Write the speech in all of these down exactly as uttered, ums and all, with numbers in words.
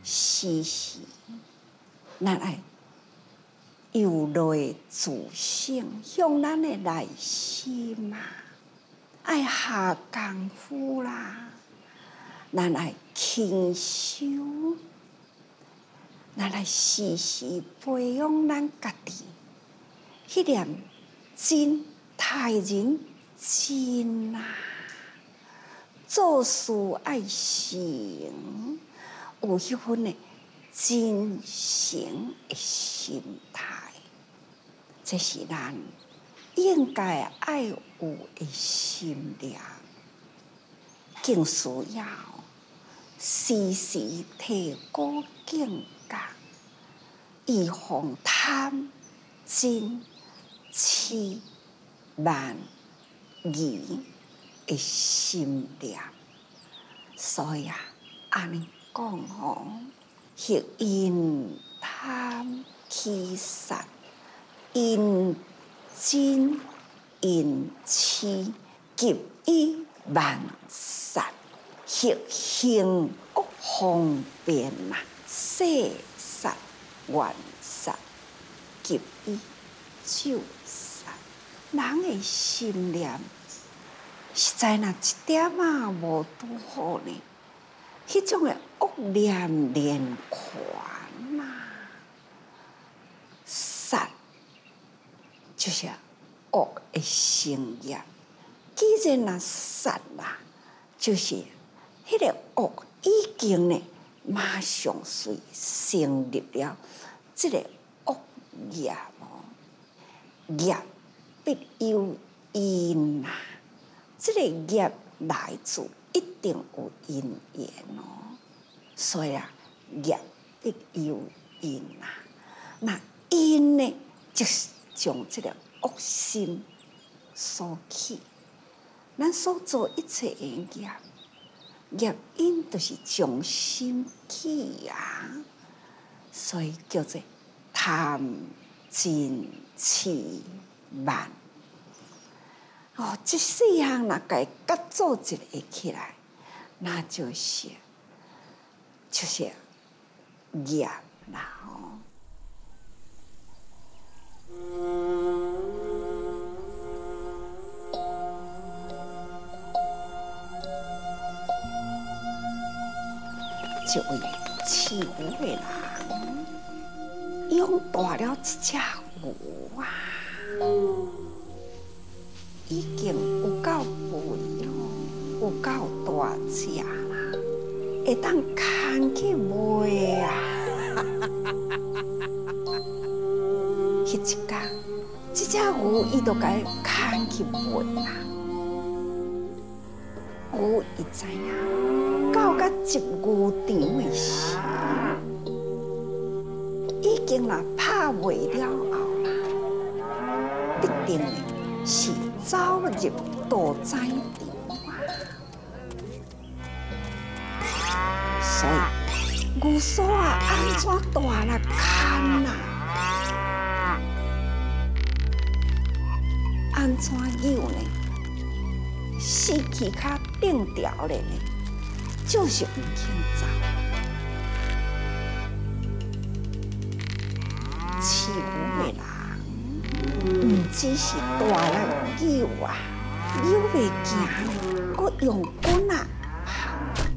时时，咱爱由内自省，向咱的内心啊，爱下功夫啦。咱爱轻修，咱爱时时培养咱家己，迄念真待人真啊，做事爱成，有迄份的真诚的心态，这是咱应该爱有的心量，更需要时时提高境界，预防贪、嗔、痴、慢、疑的心念。所以啊，安尼讲吼，迄因贪起散，因嗔因痴，急以万散。迄行恶方便嘛，世散愿散，急以就散。人的心念实在若一点仔无拄好呢，迄种的恶念连环呐，散就是恶的成业。既然若散啦，就是迄个恶已经呢，马上随成立了，这个恶业哦，业必有因呐。这个业来自一定有因缘哦，所以啊，业必有因呐。那因呢，就是将这个恶心所起，咱所做一切的业。业因就是从心起啊，所以叫做贪、嗔、痴、慢。哦，这四项若甲伊合做一个起来，那就是就是业啦哦。一位饲牛的人，养大了一只牛啊，已经有够肥咯，有够大只啦，会当牵去卖啊！迄一天，这只牛伊就甲伊牵去卖啦。牛伊知影，到甲入牛场的时，已经啦拍卖了后啦，必定的是走入屠宰场啊。所以牛嫂啊，安怎大力牵啊？安怎扭呢？四肢脚定调咧呢，就是唔肯走。饲牛的人，唔只是大力扭啊，扭袂行，佮用棍啊拍，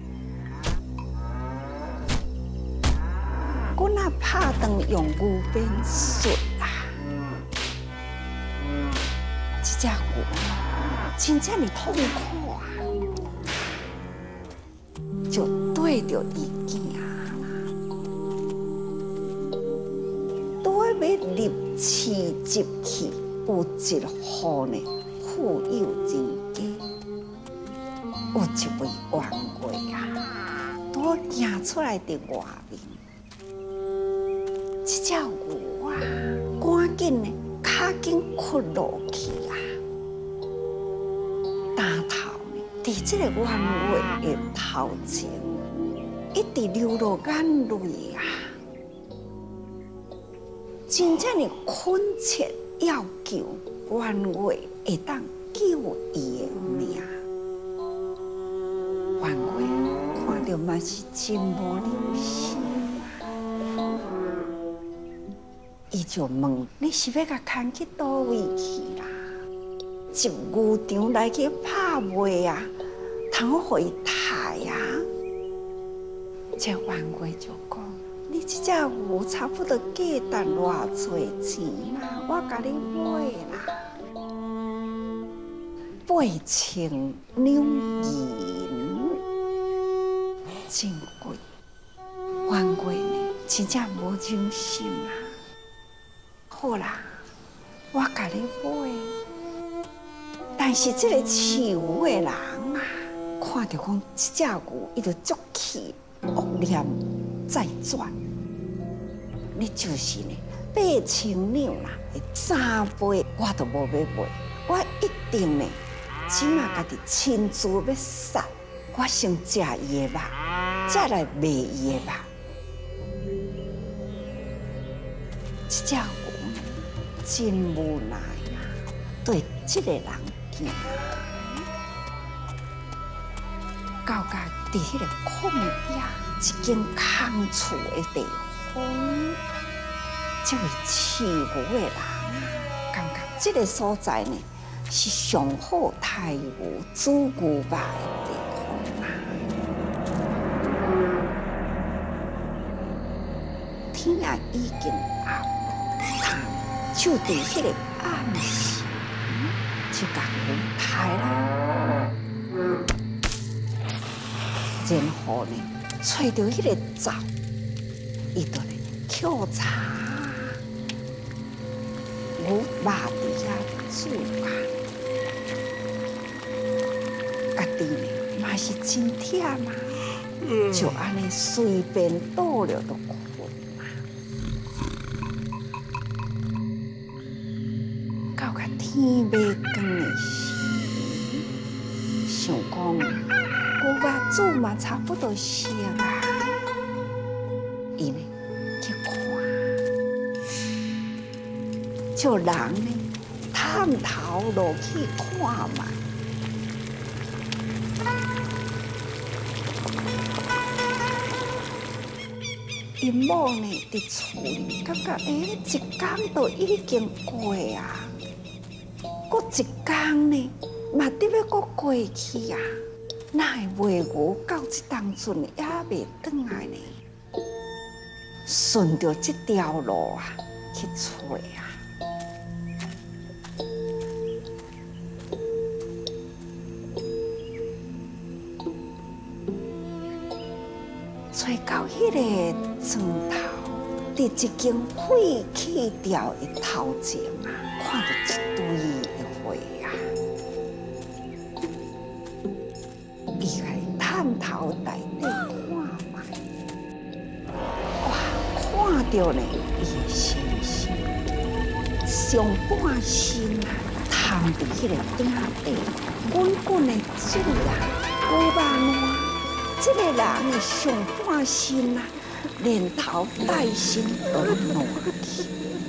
棍啊拍断用牛鞭摔啊，这只牛真正的痛苦啊！就对着伊行啦，拄要入市集去，有一户呢富有人家，有一位冤家啊，拄行出来伫外面，这只牛啊，赶紧呢，脚紧屈落去啊！伫这个冤话的头前，一直流落眼泪啊！真正的恳切要求冤话会当救伊的命。冤话看到着嘛是真无良心啊！伊就问：你是要甲牵去倒位去啦？入牛场来去拍卖啊，通好互伊刣啊！这冤家就讲：你这只牛差不多价值偌侪钱啦，我甲你买啦。八千两银，真贵。冤家呢，真正无良心啦。好啦，我甲你买。但是这个饲牛的人啊，看到讲这只牛，伊就足气，恶念再转。你就是呢，八千两啦，三倍我都无要买，我一定呢。起码家己亲自要杀，我先食伊的肉，再来卖伊的肉。这只牛真无奈啊，对这个人见啊，到甲伫迄个空野一间空厝的地方，这位饲牛的人啊，感觉这个所在呢。是上好太牛、煮牛肉的地方啊！天也已经暗，他就伫迄个暗时，就甲牛刣啦。然后呢，找到迄个灶，伊就呢捡茶，牛肉伫遐煮啊。家己呢嘛是真忝嘛，就安尼随便倒了就困嘛。到甲天未光的时，想讲牛肉煮嘛差不多熟啊，伊呢去看，就人呢探头落去看嘛。因某呢，伫厝里感觉，诶，一天都已經過啊，過一天呢，嘛得要過過去啊，哪會賣牛到這當陣也未轉來呢？順着這條路啊去找啊，找到迄個床頭，佇一間廢棄掉的頭前啊，看到一堆的花啊，伊來探頭內底看嘛，哇，看到呢，伊的身心上半身啊，躺佇迄個鼎底，滾滾的水啊，牛肉爛。这个人的上半身啊，连头带身都烂去。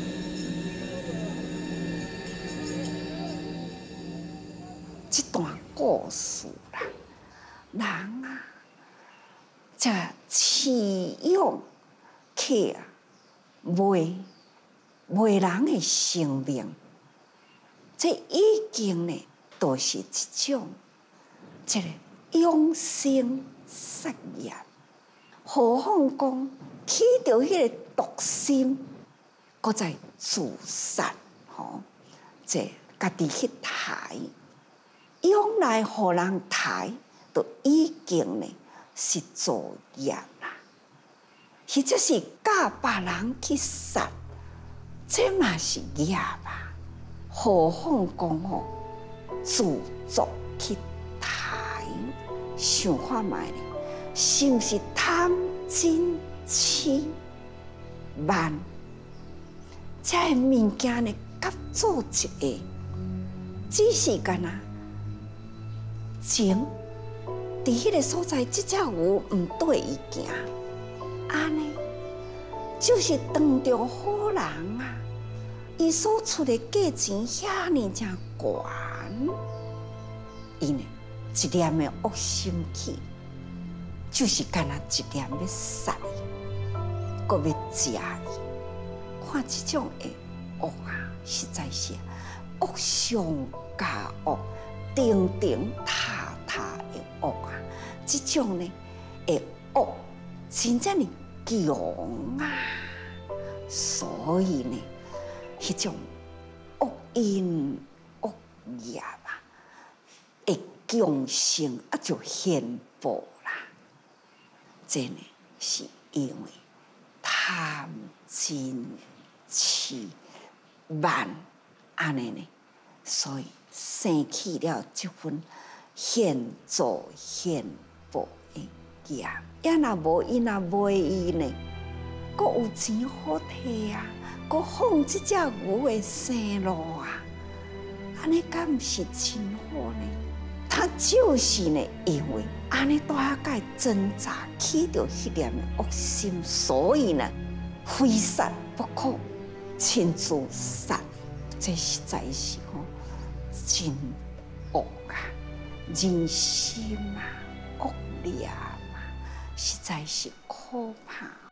这段故事啦，人啊，这饲养客啊，卖卖人的性命，这已经呢，都是一种这个养生。实验，何况讲起着迄个毒心，搁再自杀，吼，这家己去刣，用来互人刣，都已经呢是作业啦。或者是教别人去杀，这嘛是业吧？何况讲吼自作去刣。想看卖咧，是毋是贪嗔痴慢？这个物件呢，合做一个，只是干那前伫迄个所在，即只牛毋对伊行，安尼就是当着好人啊，伊所出的价钱遐尼正悬，伊呢？一念的恶心气， 就是干那一念要杀伊，搁要食伊。看这种的恶啊，实在是恶上加恶，顶顶塌塌的恶啊！这种呢，的恶真正的强啊！所以呢，迄种恶因恶业啊，会强盛啊，就显报啦。这呢，是因为贪嗔痴慢安尼呢，所以生起了这份现做现报的业。也若无伊若卖伊呢，阁有钱好摕啊，阁放即只牛的生路啊，安尼敢毋是真好呢？他就是呢，因为安尼大概挣扎起着迄点恶心，所以呢，非杀不可，亲自杀，这实在是吼真恶啊，人心啊，恶劣啊，实在是可怕。